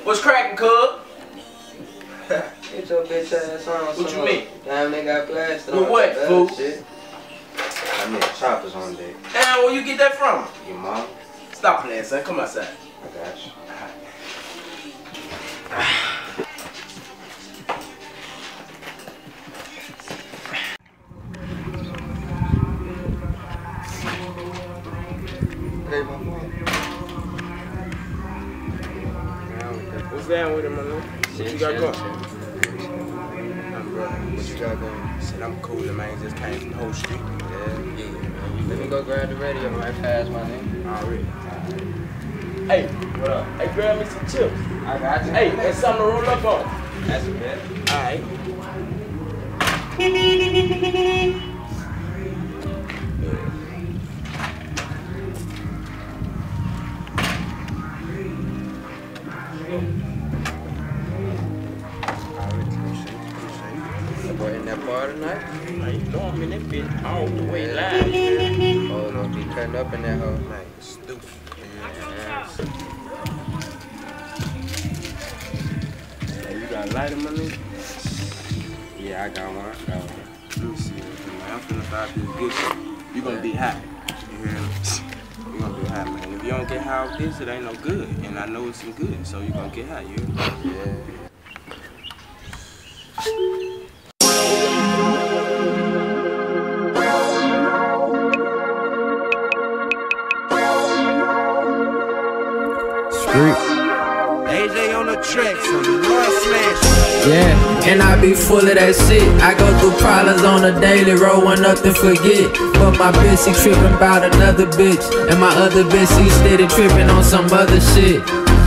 What's cracking, cuz? Get your bitch ass on. What you mean? Damn, they got blasted on. With what, fool? Shit. I mean, choppers on deck. Damn, where you get that from? Your mom? Stop playing, son. Come outside. I got you. Hey, my mom. What's down with him, man? What you got going? What you got going? Shit, I'm coolin', man. Just came from the whole street. Yeah, man. Let me go grab the radio right fast, my nigga. Already. Hey, what up? Hey, grab me some chips. I got you. Hey, that's something to roll up on. That's a bet. Alright. Boy, in that bar tonight? How you know I'm in that bitch all the way live, you feel? Oh, don't be cutting up in that hole. Man, stupid. Hey, you got a lighter, my nigga? Yeah, I got one. Let me see, man. I'm finna fire this good shit. You gonna be high. You hear me? You gonna be high, man. If you don't get high off this, it ain't no good. And I know it's some good, so you gonna get high, you hear me? Yeah. AJ on the track, so you know I smash. Yeah, and I be full of that shit. I go through problems on a daily, roll one up to forget. But my bitch, she trippin' about another bitch. And my other bitch, she steady trippin' on some other shit.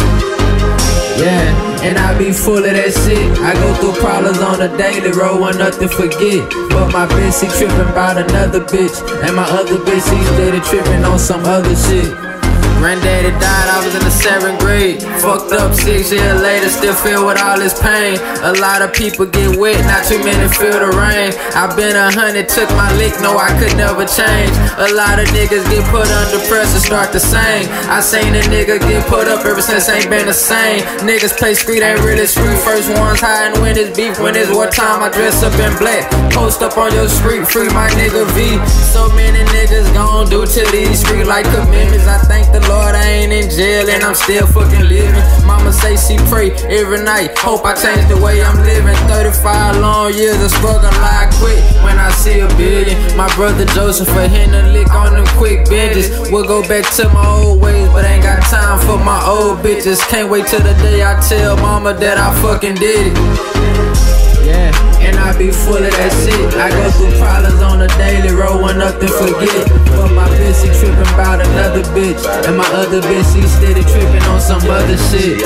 Yeah, and I be full of that shit. I go through problems on a daily, roll one up to forget. But my bitch, she trippin' about another bitch. And my other bitch, she steady trippin' on some other shit. Granddaddy died, I was in the 7th grade. Fucked up 6 years later, still feel with all this pain. A lot of people get wet, not too many feel the rain. I been 100, took my lick, no I could never change. A lot of niggas get put under pressure, start to sing. I seen a nigga get put up ever since ain't been the same. Niggas play street, ain't really street. First ones hiding when it's beef, when it's wartime I dress up in black. Post up on your street, free my nigga V. So many niggas gon' do to these street like commitments. I thank the Lord I ain't in jail and I'm still fucking living. Mama say she pray every night, hope I change the way I'm living. 35 long years of struggle, I quit when I see a billion. My brother Joseph for hitting a lick on them quick binges. We'll go back to my old ways, but ain't got time for my old bitches. Can't wait till the day I tell mama that I fucking did it. Yeah, and I be full of that shit. I go through problems on a daily, roll one up to forget. But my bitch, she trippin' about another bitch. And my other bitch, she steady trippin' on some other shit.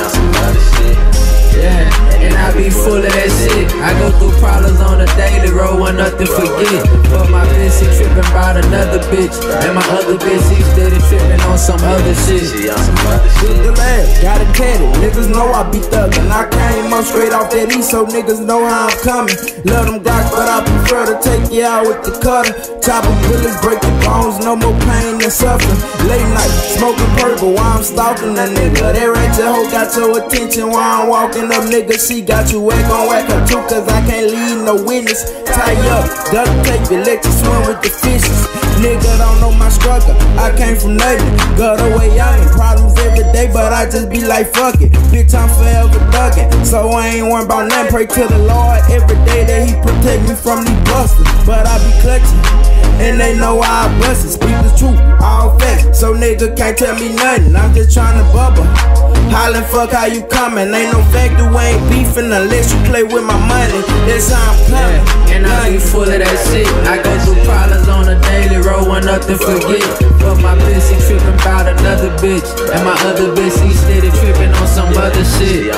Yeah, and I be full of that shit. I go through problems on a daily, roll one up to forget. But my bitch, she trippin' about another bitch. And my other bitch, she steady trippin' on some other shit. With the lad, got it tatted. Niggas know I be thuggin'. I came up straight off that east, so niggas know how I'm coming. Love them Glocks, but I prefer to take you out with the cutter. Chopping bullets, breaking bones, no more pain than suffering. Late night, smoking purple while I'm stalking a nigga. That ratchet hoe got your attention while I'm walking up, nigga. She got you whack on whack her too, cause I can't leave no witness. Tie up, duct tape it, let you swim with the fishes. Nigga don't know my struggle, I came from nothing. Got away out in problems every day, but I just be like fuck it. Bitch, I'm forever thuggin', so I ain't worried about nothing. Pray to the Lord every day that he protect me from these busters. But I be clutching, and they know why I bust it. Speak the truth, all facts, so nigga can't tell me nothing. I'm just tryna bubble. Hollin' fuck how you comin'. Ain't no fact that we ain't beefin' unless you play with my money. That's how I'm comin'. Yeah, and I be full of that shit. I go through problems on a daily, roll one up to forget. But my bitch, she trippin' about another bitch. And my other bitch, she steady trippin' on some other shit.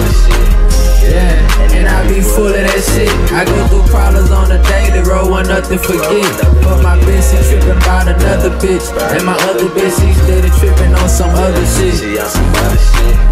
Yeah, and I be full of that shit. I go through problems on a daily, roll one up to forget. But my bitch, she trippin' about another bitch. And my other bitch, she steady trippin' on some other shit.